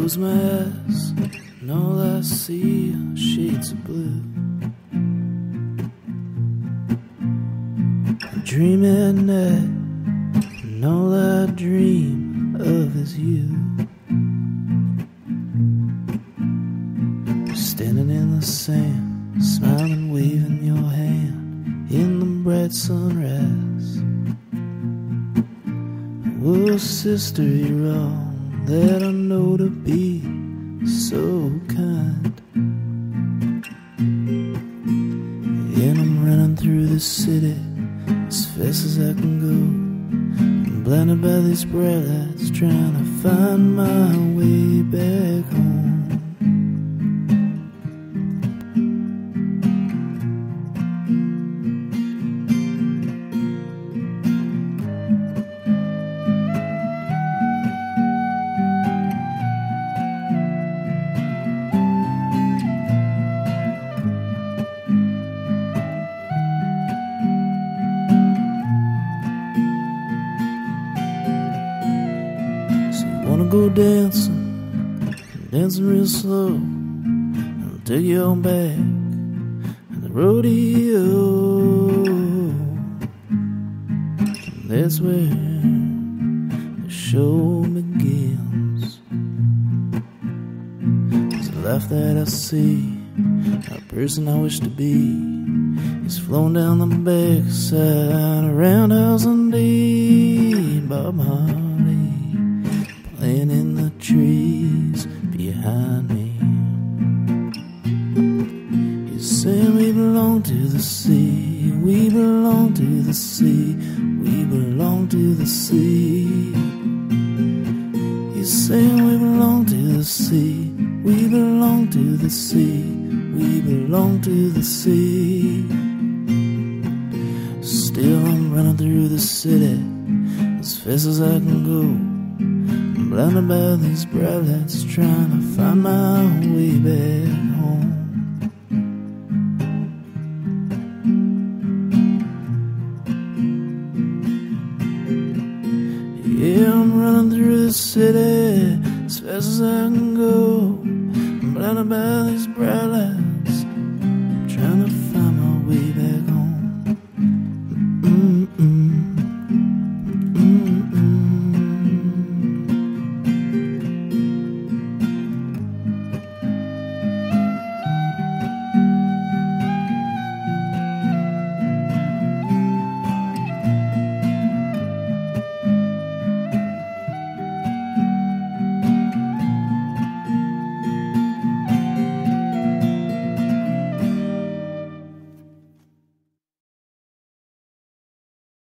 close my eyes and all I see are shades of blue. I dream at night and all I dream of is you. You're standing in the sand, smiling, waving your hand in the bright sunrise. Oh sister, you're all that I know to be so kind. And I'm running through the city as fast as I can go. I'm blinded by these bright lights, trying to find my way back home. Wanna go dancing, dancing real slow. I'll take you on back to the rodeo. And that's where the show begins. It's the life that I see, a person I wish to be. He's flown down the backside, a roundhouse and D. Bob Harding playing in the trees behind me. He's saying we belong to the sea, we belong to the sea, we belong to the sea. He's saying we belong to the sea, we belong to the sea, we belong to the sea. Still I'm running through the city as fast as I can go. I'm blinded by these bright lights, trying to find my way back home. Yeah, I'm running through the city as fast as I can go. I'm blinded by these bright lights,